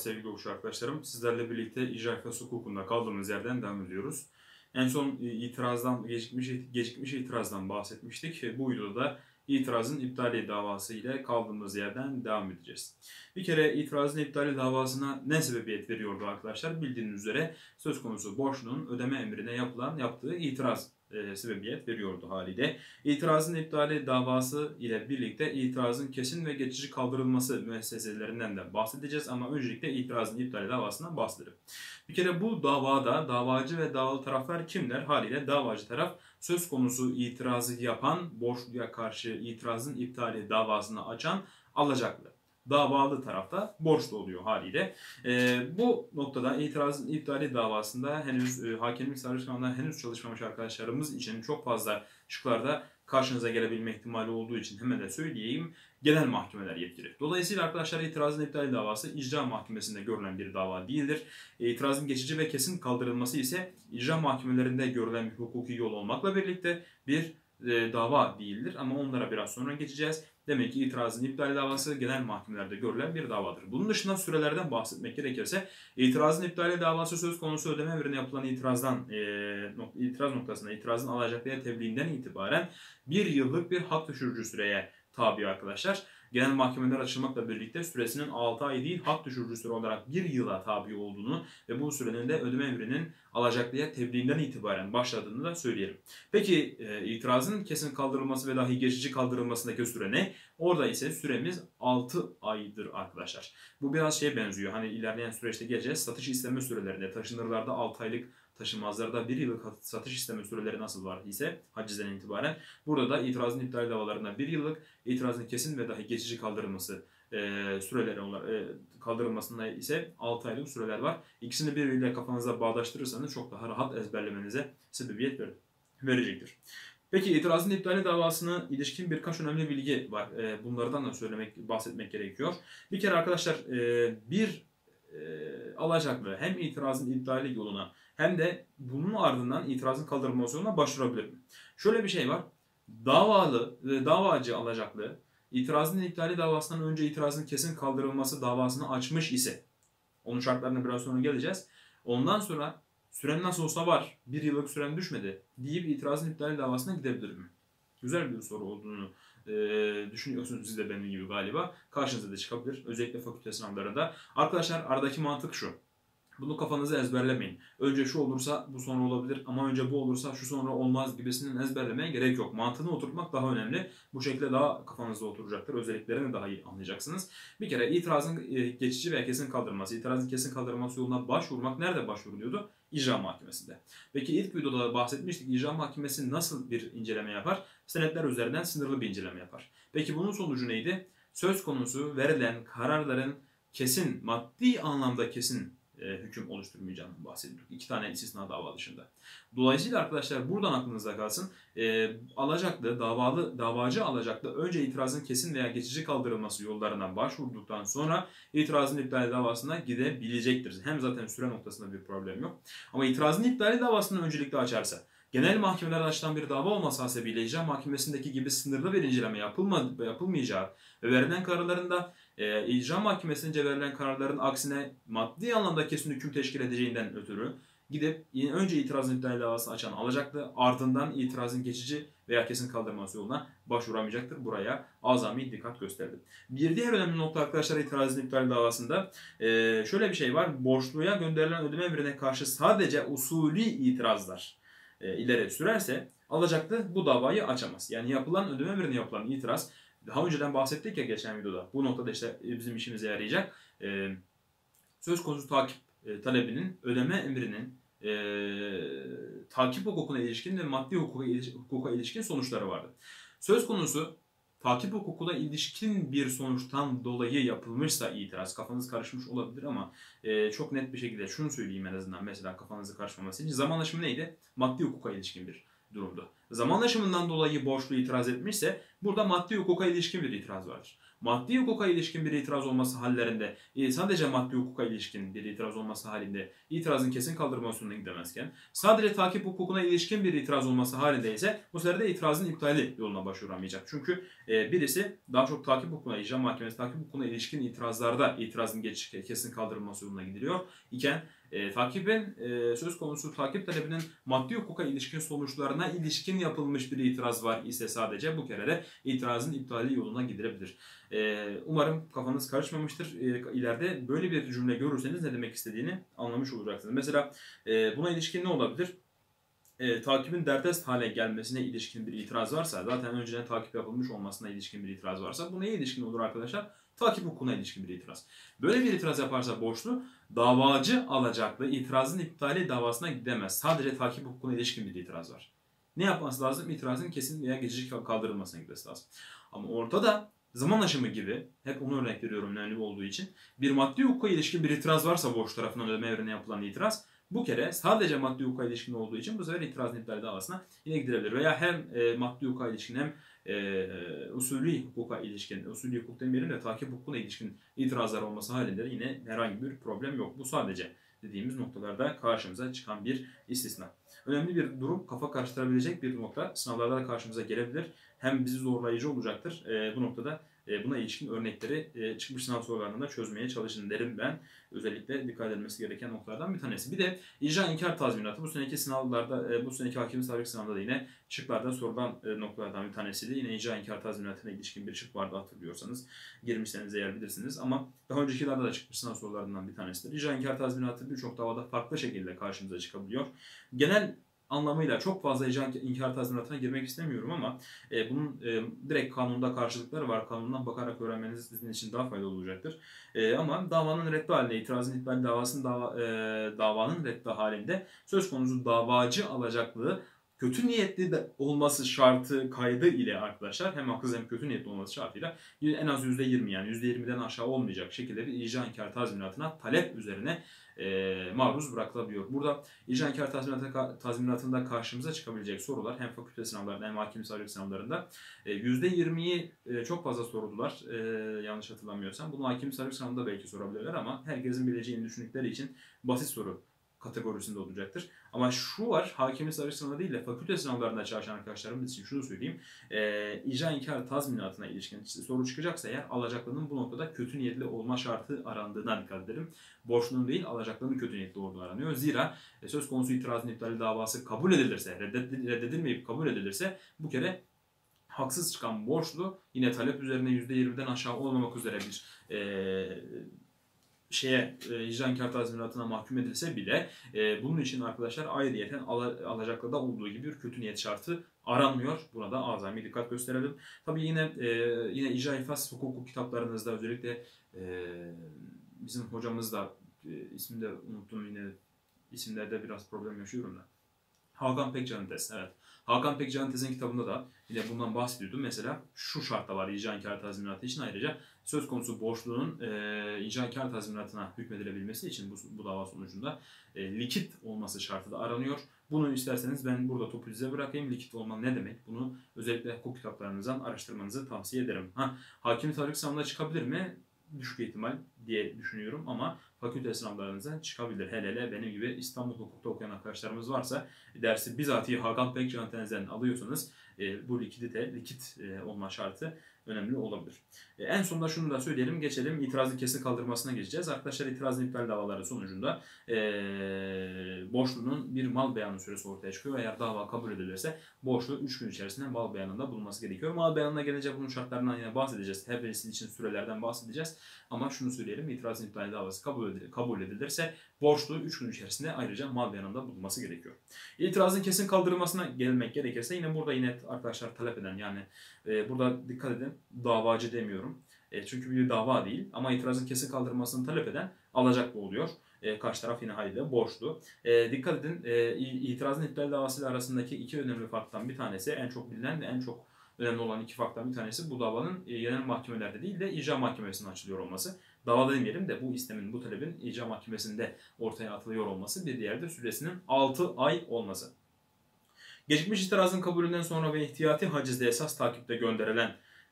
sevgili okuyucu arkadaşlarım. Sizlerle birlikte icra iflas hukukunda kaldığımız yerden devam ediyoruz. En son gecikmiş itirazdan bahsetmiştik. Bu videoda itirazın iptali davası ile kaldığımız yerden devam edeceğiz. Bir kere itirazın iptali davasına ne sebebiyet veriyordu arkadaşlar? Bildiğiniz üzere söz konusu borçlunun ödeme emrine yaptığı itiraz sebebiyet veriyordu haliyle. İtirazın iptali davası ile birlikte itirazın kesin ve geçici kaldırılması müesseselerinden de bahsedeceğiz ama öncelikle itirazın iptali davasından bahsedelim. Bir kere bu davada davacı ve davalı taraflar kimler? Haliyle davacı taraf söz konusu itirazı yapan, borçluya karşı itirazın iptali davasını açan alacaklı. Davalı tarafta borçlu oluyor haliyle. Bu noktada itirazın iptali davasında henüz hakimlik savcılık kanununda henüz çalışmamış arkadaşlarımız için çok fazla şıklarda karşınıza gelebilme ihtimali olduğu için hemen de söyleyeyim. Genel mahkemeler yetkili. Dolayısıyla arkadaşlar itirazın iptali davası icra mahkemesinde görülen bir dava değildir. İtirazın geçici ve kesin kaldırılması ise icra mahkemelerinde görülen bir hukuki yol olmakla birlikte bir dava değildir. Ama onlara biraz sonra geçeceğiz. Demek ki itirazın iptali davası genel mahkemelerde görülen bir davadır. Bunun dışında sürelerden bahsetmek gerekirse itirazın iptali davası söz konusu ödeme emrine yapılan itiraz noktasında itirazın alacaklıya tebliğinden itibaren bir yıllık bir hak düşürücü süreye tabi arkadaşlar. Genel mahkemeler açılmakla birlikte süresinin 6 ay değil hak düşürücü süre olarak 1 yıla tabi olduğunu ve bu sürenin de ödeme emrinin alacaklıya tebliğinden itibaren başladığını da söyleyelim. Peki itirazın kesin kaldırılması ve dahi geçici kaldırılmasındaki süre ne? Orada ise süremiz 6 aydır arkadaşlar. Bu biraz şeye benziyor. Hani ilerleyen süreçte geleceğiz. Satış isteme sürelerinde taşınırlarda 6 aylık, taşınmazlarda 1 yıllık satış isteme süreleri nasıl var ise hacizden itibaren burada da itirazın iptali davalarında 1 yıllık, itirazın kesin ve dahi geçici kaldırılması kaldırılmasında ise 6 aylık süreler var. İkisini birbiriyle kafanızda bağdaştırırsanız çok daha rahat ezberlemenize sebebiyet verecektir. Peki itirazın iptali davasına ilişkin birkaç önemli bilgi var. Bunlardan da bahsetmek gerekiyor. Bir kere arkadaşlar alacaklı hem itirazın iptali yoluna hem de bunun ardından itirazın kaldırılması yoluna başvurabilir mi? Şöyle bir şey var. Davacı alacaklı itirazın iptali davasından önce itirazın kesin kaldırılması davasını açmış ise onun şartlarına biraz sonra geleceğiz. Ondan sonra süren nasıl olsa var, 1 yıllık süren düşmedi deyip itirazın iptali davasına gidebilir mi? Güzel bir soru olduğunu düşünüyorsunuz siz de benim gibi galiba. Karşınıza da çıkabilir. Özellikle fakülte sınavlarında. Arkadaşlar aradaki mantık şu. Bunu kafanızı ezberlemeyin. Önce şu olursa bu sonra olabilir ama önce bu olursa şu sonra olmaz gibisinden ezberlemeye gerek yok. Mantığını oturtmak daha önemli. Bu şekilde daha kafanızda oturacaktır. Özelliklerini daha iyi anlayacaksınız. Bir kere itirazın geçici veya kesin kaldırılması, itirazın kesin kaldırılması yoluna başvurmak nerede başvuruluyordu? İcra mahkemesinde. Peki ilk videoda bahsetmiştik. İcra mahkemesi nasıl bir inceleme yapar? Senetler üzerinden sınırlı bir inceleme yapar. Peki bunun sonucu neydi? Söz konusu verilen kararların kesin, maddi anlamda kesin hüküm oluşturmayacağından bahsediyorduk. 2 tane istisna dava dışında. Dolayısıyla arkadaşlar buradan aklınızda kalsın. Davacı alacaklı önce itirazın kesin veya geçici kaldırılması yollarından başvurduktan sonra itirazın iptali davasına gidebilecektir. Hem zaten süre noktasında bir problem yok. Ama itirazın iptali davasını öncelikle açarsa, genel mahkemelerde açılan bir dava olması hasebiyle icra mahkemesindeki gibi sınırlı bir inceleme yapılmayacağı ve verilen kararlarında icra mahkemesince verilen kararların aksine maddi anlamda kesin hüküm teşkil edeceğinden ötürü gidip önce itirazın iptali davası açan alacaklı, ardından itirazın geçici veya kesin kaldırılması yoluna başvuramayacaktır. Buraya azami dikkat gösterdim. Bir diğer önemli nokta arkadaşlar itirazın iptali davasında şöyle bir şey var. Borçluya gönderilen ödeme emrine karşı sadece usulü itirazlar ileri sürerse alacaklı bu davayı açamaz. Yani yapılan ödeme emrine yapılan itiraz, daha önceden bahsettik ya geçen videoda. Bu noktada işte bizim işimize yarayacak. Söz konusu takip talebinin, ödeme emrinin takip hukukuna ilişkin ve maddi hukuka ilişkin sonuçları vardı. Söz konusu takip hukukuna ilişkin bir sonuçtan dolayı yapılmışsa itiraz, kafanız karışmış olabilir ama çok net bir şekilde şunu söyleyeyim en azından, mesela kafanızı karışmaması için. Zaman aşımı neydi? Maddi hukuka ilişkin bir durumdu. Zaman aşımından dolayı borçlu itiraz etmişse burada maddi hukuka ilişkin bir itiraz vardır. maddi hukuka ilişkin bir itiraz olması hallerinde, sadece maddi hukuka ilişkin bir itiraz olması halinde itirazın kesin kaldırılmasına gidemezken, sadece takip hukukuna ilişkin bir itiraz olması halinde ise bu sefer de itirazın iptali yoluna başvuramayacak. Çünkü birisi daha çok takip hukukuna, icra mahkemesi takip hukukuna ilişkin itirazlarda itirazın kesin kaldırılması yoluna gidiliyor iken takibin söz konusu takip talebinin maddi hukuka ilişkin sonuçlarına ilişkin yapılmış bir itiraz var ise sadece bu kere de itirazın iptali yoluna gidilebilir. Umarım kafanız karışmamıştır. İleride böyle bir cümle görürseniz ne demek istediğini anlamış olacaksınız. Mesela buna ilişkin ne olabilir? Takibin derdest hale gelmesine ilişkin bir itiraz varsa, zaten önceden takip yapılmış olmasına ilişkin bir itiraz varsa bu neye ilişkin olur arkadaşlar? Takip hukukuna ilişkin bir itiraz. Böyle bir itiraz yaparsa borçlu, davacı alacaklı itirazın iptali davasına gidemez. Sadece takip hukukuna ilişkin bir itiraz var. Ne yapması lazım? İtirazın kesin veya geçici kaldırılmasına gitmesi lazım. Ama ortada zaman aşımı gibi, hep onu örnek veriyorum önemli olduğu için, bir maddi hukuka ilişkin bir itiraz varsa borç tarafından ödeme evrene yapılan itiraz, bu kere sadece maddi hukuka ilişkin olduğu için bu sefer itirazın iptali davasına yine gidilebilir. Veya hem maddi hukuka ilişkin hem usulü hukuka ilişkin, usulü hukuk demeyelim de takip hukukuna ilişkin itirazlar olması halinde de yine herhangi bir problem yok. Bu sadece dediğimiz noktalarda karşımıza çıkan bir istisna. Önemli bir durum, kafa karıştırabilecek bir nokta. Sınavlarda da karşımıza gelebilir. Hem bizi zorlayıcı olacaktır. Bu noktada buna ilişkin örnekleri çıkmış sınav sorularında çözmeye çalışın derim ben. Özellikle dikkat edilmesi gereken noktalardan bir tanesi. Bir de icra inkar tazminatı bu seneki sınavlarda, bu seneki hakimlik savcılık sınavında da yine şıklarda sorulan noktalardan bir tanesiydi. Yine icra inkar tazminatına ilişkin bir şık vardı hatırlıyorsanız. Girmişseniz eğer bilirsiniz ama daha öncekilerde de çıkmış sınav sorularından bir tanesidir. İcra inkar tazminatı birçok davada farklı şekilde karşımıza çıkabiliyor. Genel anlamıyla çok fazla icra inkar tazminatına girmek istemiyorum ama bunun direkt kanunda karşılıkları var. Kanundan bakarak öğrenmeniz sizin için daha faydalı olacaktır. Ama davanın reddi halinde, itirazın iptal davanın reddi halinde söz konusu davacı alacaklığı kötü niyetli de olması şartı kaydı ile arkadaşlar, hem haksız hem kötü niyetli olması şartıyla en az %20, yani %20'den aşağı olmayacak şekilde bir icra inkar tazminatına talep üzerine maruz bırakılabiliyor. Burada icra inkar tazminatında karşımıza çıkabilecek sorular hem fakülte sınavlarında hem hakimlik savcılık sınavlarında %20'yi çok fazla sordular. Yanlış hatırlamıyorsam. Bunu hakimlik savcılık sınavında belki sorabilirler ama herkesin bileceğini düşündükleri için basit soru kategorisinde olacaktır. Ama şu var, hakimlik savcılık sınavı değil de fakülte sınavlarında çalışan arkadaşlarımız için şunu söyleyeyim. İcra inkar tazminatına ilişkin soru çıkacaksa eğer alacaklının bu noktada kötü niyetli olma şartı arandığına dikkat edelim. Borçlunun değil, alacaklının kötü niyetli olduğu aranıyor. Zira söz konusu itirazın iptali davası kabul edilirse, reddedilmeyip kabul edilirse bu kere haksız çıkan borçlu yine talep üzerine %20'den aşağı olmamak üzere bir icra inkar tazminatına mahkum edilse bile bunun için arkadaşlar ayrıyeten alacaklıda olduğu gibi bir kötü niyet şartı aranmıyor. Buna da azami dikkat gösterelim. Tabii yine icra infaz hukuku kitaplarınızda özellikle bizim hocamız da ismini de unuttum, yine isimlerde biraz problem yaşıyorum da. Hakan Pekcan'ın evet. Hakan Pekcan'ın kitabında da yine bundan bahsediyordu. Mesela şu şartta var icra inkar tazminatı için, ayrıca söz konusu borçlunun icra inkar tazminatına hükmedilebilmesi için bu dava sonucunda likit olması şartı da aranıyor. Bunu isterseniz ben burada topu size bırakayım. Likit olma ne demek? Bunu özellikle hukuk kitaplarınızdan araştırmanızı tavsiye ederim. Hakimlik savcılık sınavına çıkabilir mi? Düşük ihtimal diye düşünüyorum ama fakülte sınavlarınıza çıkabilir. Hele benim gibi İstanbul Hukuk'ta okuyan arkadaşlarımız varsa dersi bizatihi Hakan Pekcan'dan alıyorsanız bu likit olma şartı önemli olabilir. En sonunda şunu da söyleyelim, geçelim itirazın kesin kaldırmasına geçeceğiz. Arkadaşlar itirazın iptal davaları sonucunda borçlunun bir mal beyanı süresi ortaya çıkıyor. Eğer dava kabul edilirse borçlu 3 gün içerisinde mal beyanında bulunması gerekiyor. Mal beyanına gelince bunun şartlarından yine bahsedeceğiz. Her birisi için sürelerden bahsedeceğiz. Ama şunu söyleyelim, itirazın iptal davası kabul edilirse borçlu 3 gün içerisinde ayrıca mal beyanında bulunması gerekiyor. İtirazın kesin kaldırılmasına gelmek gerekirse yine burada arkadaşlar talep eden, yani burada dikkat edin, davacı demiyorum. Çünkü bir dava değil ama itirazın kesin kaldırılmasını talep eden alacaklı oluyor. Karşı taraf yine haliyle borçlu. Dikkat edin, itirazın iptal davasıyla arasındaki iki önemli farktan bir tanesi, en çok bilinen ve en çok önemli olan iki farktan bir tanesi bu davanın genel mahkemelerde değil de icra mahkemesinde açılıyor olması. Davada demeyelim de bu istemin, bu talebin icra mahkemesinde ortaya atılıyor olması, bir diğer de süresinin 6 ay olması. Gecikmiş itirazın kabulünden sonra ve ihtiyati hacizde esas takipte gönderilen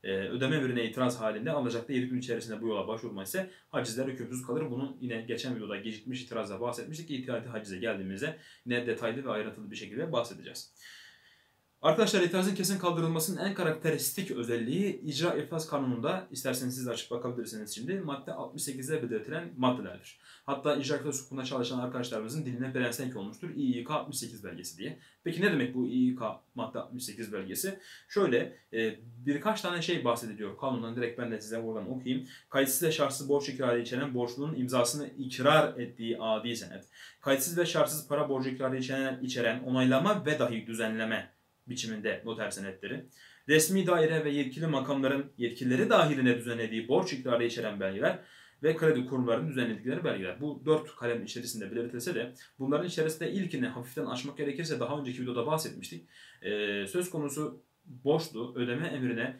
ödeme emrine itiraz halinde alacaklı 7 gün içerisinde bu yola başvurma ise hacizler hükümsüz kalır. Bunu yine geçen videoda gecikmiş itirazda bahsetmiştik. İhtiyati hacize geldiğimizde yine detaylı ve ayrıntılı bir şekilde bahsedeceğiz. Arkadaşlar, itirazın kesin kaldırılmasının en karakteristik özelliği icra iflas kanununda, isterseniz siz de açıp bakabilirsiniz şimdi, madde 68'de belirtilen maddelerdir. Hatta icra iflas hukukunda çalışan arkadaşlarımızın diline pelesenk olmuştur İİK 68 belgesi diye. Peki ne demek bu İİK madde 68 belgesi? Şöyle birkaç tane şey bahsediliyor kanundan, direkt ben de size buradan okuyayım. Kayıtsız ve şartsız borç ikrarı içeren borçlunun imzasını ikrar ettiği adi senet, kayıtsız ve şartsız para borcu ikrarı içeren onaylama ve dahi düzenleme biçiminde noter senetleri, resmi daire ve yetkili makamların yetkileri dahiline düzenlediği borç ikrarı içeren belgeler ve kredi kurumlarının düzenledikleri belgeler. Bu 4 kalem içerisinde belirtilse de bunların içerisinde ilkini hafiften açmak gerekirse, daha önceki videoda bahsetmiştik. Söz konusu borçlu ödeme emrine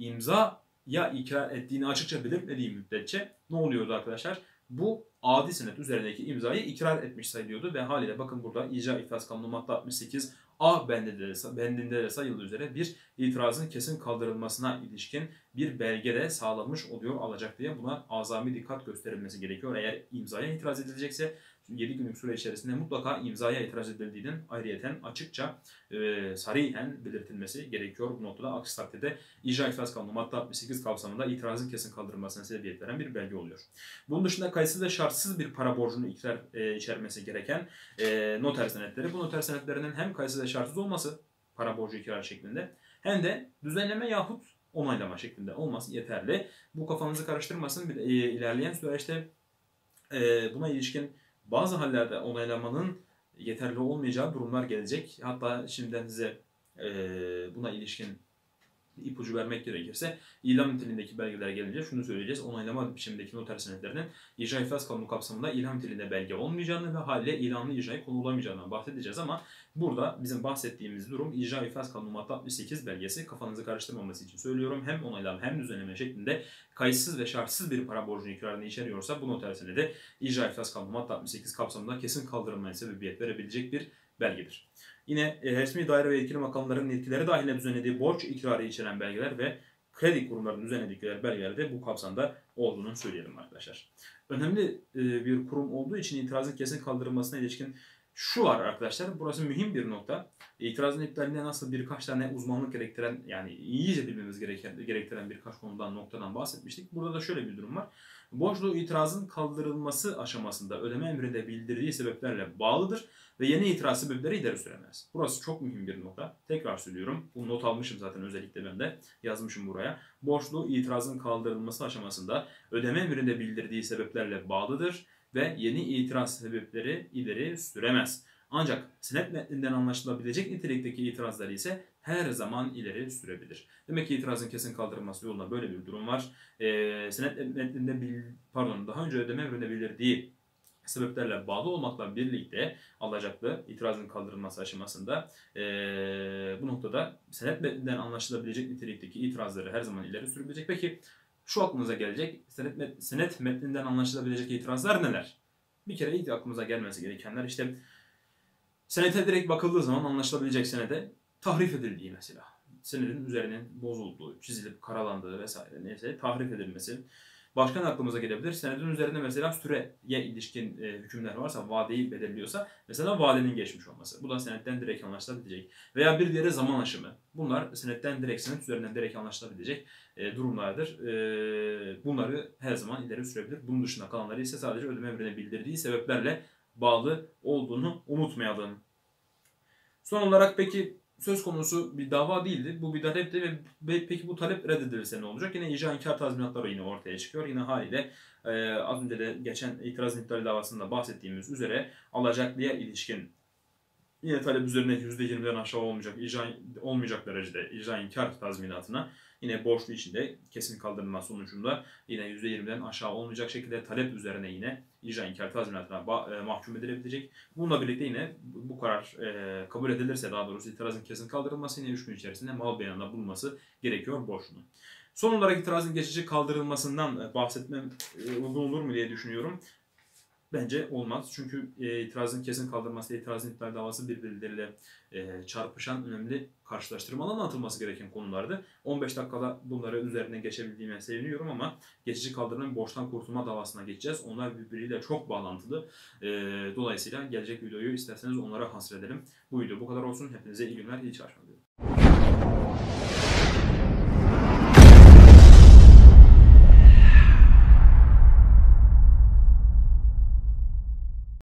imzaya ikrar ettiğini açıkça belirtmediği müddetçe ne oluyordu arkadaşlar? Bu adi senet üzerindeki imzayı ikrar etmiş sayılıyordu ve haliyle bakın burada icra iflas kanunu madde 68 A bendinde de sayıldığı üzere bir itirazın kesin kaldırılmasına ilişkin bir belge de sağlanmış oluyor alacaklıya. Buna azami dikkat gösterilmesi gerekiyor. Eğer imzaya itiraz edilecekse 7 günlük süre içerisinde mutlaka imzaya itiraz edildiğinin ayrıyeten açıkça sarihen belirtilmesi gerekiyor bu noktada. Aksi takdirde icra iflas kanunu madde 68 kapsamında itirazın kesin kaldırılmasına sebebiyet veren bir belge oluyor. Bunun dışında kayıtsız ve şartsız bir para borcunu içermesi gereken noter senetleri. Bu noter senetlerinin hem kayıtsız ve şartsız olması para borcu ikrar şeklinde hem de düzenleme yahut onaylama şeklinde olması yeterli. Bu kafanızı karıştırmasın. İlerleyen süreçte buna ilişkin bazı hallerde onaylamanın yeterli olmayacağı durumlar gelecek. Hatta şimdiden size buna ilişkin ipucu vermek gerekirse ilan niteliğindeki belgeler gelince şunu söyleyeceğiz. Onaylama biçimindeki noter senetlerinin icra iflas kanunu kapsamında ilan niteliğinde belge olmayacağını ve haliyle ilanlı icraya konu olamayacağından bahsedeceğiz ama burada bizim bahsettiğimiz durum icra iflas kanunu madde 68 belgesi. Kafanızı karıştırmaması için söylüyorum. Hem onaylama hem düzenleme şeklinde kayıtsız ve şartsız bir para borcunu ikrarını içeriyorsa bu noter senedi icra iflas kanunu madde 68 kapsamında kesin kaldırılmaya sebebiyet verebilecek bir belgedir. Yine resmi daire ve yetkili makamların yetkileri dahiline düzenlediği borç ikrarı içeren belgeler ve kredi kurumlarının düzenledikleri belgeler de bu kapsamda olduğunu söyleyelim arkadaşlar. Önemli bir kurum olduğu için itirazın kesin kaldırılmasına ilişkin şu var arkadaşlar, burası mühim bir nokta. İtirazın iptalinde nasıl birkaç tane uzmanlık gerektiren, yani iyice bilmemiz gerektiren birkaç konudan, noktadan bahsetmiştik. Burada da şöyle bir durum var. Borçlu itirazın kaldırılması aşamasında ödeme emrinde bildirdiği sebeplerle bağlıdır ve yeni itiraz sebepleri ileri süremez. Burası çok mühim bir nokta. Tekrar söylüyorum. Bunu not almışım zaten, özellikle ben de yazmışım buraya. Borçlu itirazın kaldırılması aşamasında ödeme emrinde bildirdiği sebeplerle bağlıdır ve yeni itiraz sebepleri ileri süremez. Ancak senet metninden anlaşılabilecek nitelikteki itirazları ise her zaman ileri sürebilir. Demek ki itirazın kesin kaldırılması yolunda böyle bir durum var. Senet metninde daha önce ödeme emrinde bildirdiği sebeplerle bağlı olmakla birlikte alacaklı itirazın kaldırılması aşamasında bu noktada senet metninden anlaşılabilecek nitelikteki itirazları her zaman ileri sürebilecek. Peki şu aklınıza gelecek: senet metninden anlaşılabilecek itirazlar neler? Bir kere ilk aklımıza gelmesi gerekenler, işte senete direkt bakıldığı zaman anlaşılabilecek senede tahrif edildiği mesela. Senedin üzerinin bozulduğu, çizilip karalandığı vesaire neyse tahrif edilmesi. Başka ne aklımıza gelebilir? Senedin üzerinde mesela süreye ilişkin hükümler varsa, vadeyi belirliyorsa mesela vadenin geçmiş olması. Bu da senetten direkt anlaşılabilecek. Veya bir diğeri zaman aşımı. Bunlar senetten direkt, senet üzerinden direkt anlaşılabilecek durumlardır. Bunları her zaman ileri sürebilir. Bunun dışında kalanları ise sadece ödeme emrine bildirdiği sebeplerle bağlı olduğunu unutmayalım. Son olarak peki söz konusu bir dava değildi. Bu bir talepti ve peki bu talep reddedilirse ne olacak? Yine icra inkar tazminatları yine ortaya çıkıyor. Yine haliyle az önce de geçen itiraz iptali davasında bahsettiğimiz üzere alacaklıya ilişkin yine talep üzerine %20'den aşağı olmayacak derecede icra inkar tazminatına, yine borçlu için de kesin kaldırılma sonucunda yine %20'den aşağı olmayacak şekilde talep üzerine yine icra inkar tazminatına mahkum edilebilecek. Bununla birlikte yine bu karar kabul edilirse, daha doğrusu itirazın kesin kaldırılması, yine 3 gün içerisinde mal beyanında bulunması gerekiyor borçlunun. Son olarak itirazın geçici kaldırılmasından bahsetmem uygun olur mu diye düşünüyorum. Bence olmaz. Çünkü itirazın kesin kaldırması, itirazın iptal davası birbirleriyle çarpışan önemli karşılaştırmalı anlatılması gereken konulardı. 15 dakikada bunları üzerine geçebildiğime seviniyorum ama geçici kaldırılan borçtan kurtulma davasına geçeceğiz. Onlar birbiriyle çok bağlantılı. Dolayısıyla gelecek videoyu isterseniz onlara hasredelim. Bu video bu kadar olsun. Hepinize iyi günler, iyi çalışmalar diliyorum.